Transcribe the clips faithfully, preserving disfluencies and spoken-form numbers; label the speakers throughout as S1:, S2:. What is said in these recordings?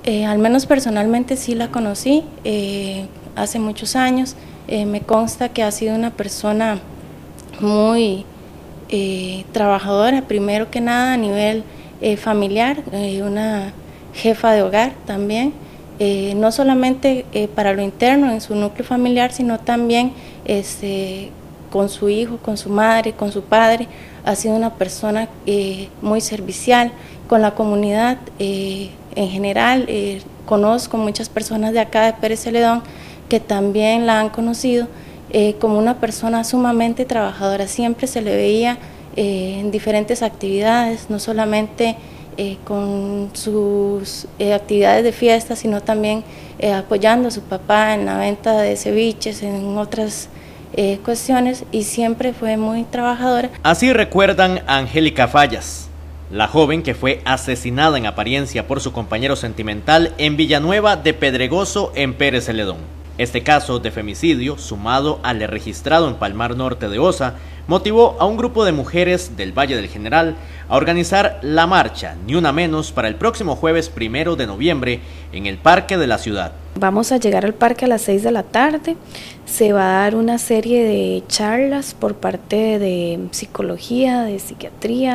S1: Eh, al menos personalmente sí la conocí eh, hace muchos años. Eh, me consta que ha sido una persona muy eh, trabajadora, primero que nada a nivel eh, familiar, eh, una jefa de hogar también, eh, no solamente eh, para lo interno en su núcleo familiar, sino también este, con su hijo, con su madre, con su padre. Ha sido una persona eh, muy servicial con la comunidad eh, en general. Eh, conozco muchas personas de acá de Pérez Celedón que también la han conocido eh, como una persona sumamente trabajadora. Siempre se le veía eh, en diferentes actividades, no solamente eh, con sus eh, actividades de fiesta, sino también eh, apoyando a su papá en la venta de ceviches, en otras Eh, cuestiones, y siempre fue muy trabajadora.
S2: Así recuerdan a Angélica Fallas, la joven que fue asesinada en apariencia por su compañero sentimental en Villanueva de Pedregoso, en Pérez Celedón. Este caso de femicidio, sumado al registrado en Palmar Norte de Osa, motivó a un grupo de mujeres del Valle del General a organizar la marcha Ni Una Menos para el próximo jueves primero de noviembre en el Parque de la Ciudad.
S3: Vamos a llegar al parque a las seis de la tarde, se va a dar una serie de charlas por parte de psicología, de psiquiatría,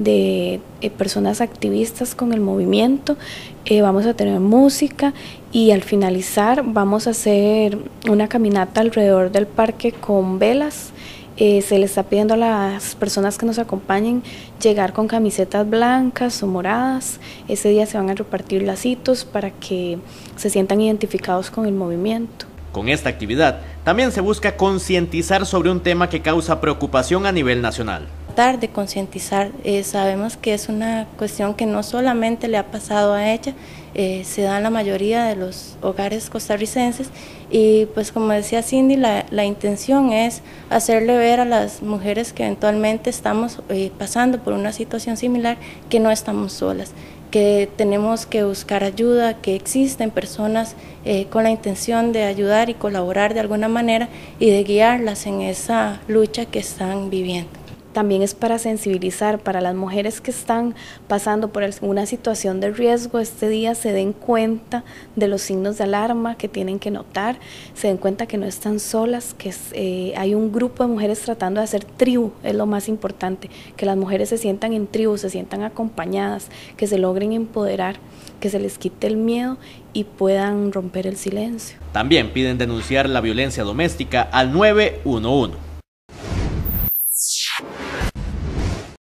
S3: de eh, personas activistas con el movimiento, eh, vamos a tener música y al finalizar vamos a hacer una caminata alrededor del parque con velas. Eh, se le está pidiendo a las personas que nos acompañen llegar con camisetas blancas o moradas. Ese día se van a repartir lacitos para que se sientan identificados con el movimiento.
S2: Con esta actividad también se busca concientizar sobre un tema que causa preocupación a nivel nacional.
S1: Tratar de concientizar, eh, sabemos que es una cuestión que no solamente le ha pasado a ella, eh, se da en la mayoría de los hogares costarricenses, y pues como decía Cindy, la, la intención es hacerle ver a las mujeres que eventualmente estamos eh, pasando por una situación similar que no estamos solas, que tenemos que buscar ayuda, que existen personas eh, con la intención de ayudar y colaborar de alguna manera y de guiarlas en esa lucha que están viviendo.
S3: También es para sensibilizar para las mujeres que están pasando por alguna situación de riesgo. Este día se den cuenta de los signos de alarma que tienen que notar, se den cuenta que no están solas, que eh, hay un grupo de mujeres tratando de hacer tribu, es lo más importante, que las mujeres se sientan en tribu, se sientan acompañadas, que se logren empoderar, que se les quite el miedo y puedan romper el silencio.
S2: También piden denunciar la violencia doméstica al nueve uno uno.